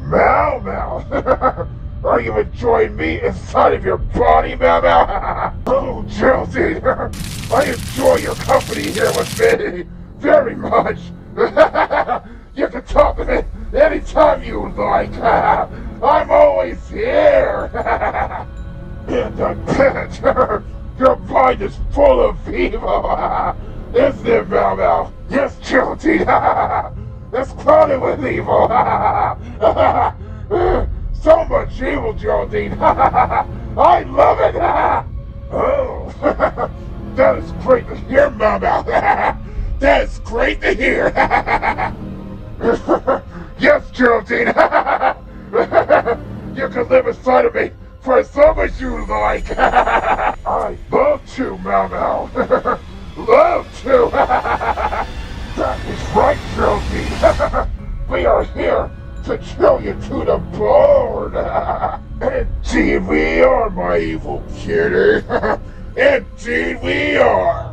Mao Mao! Are you enjoying me inside of your body, Mao Mao? Oh, Geraldine! I enjoy your company here with me very much! You can talk to me anytime you like! I'm always here! And I bet your mind is full of evil! Isn't it, Mao Mao? Yes, Geraldine! It's crowded with evil! So much evil, Geraldine! I love it! Oh, that is great to hear, Mao Mao! That is great to hear! Yes, Geraldine! You can live inside of me for as long as you like! I love to, Mao Mao! Love to! That is right, Geraldine! We are here to chill you to the bone! Indeed we are, my evil kitty! Indeed we are!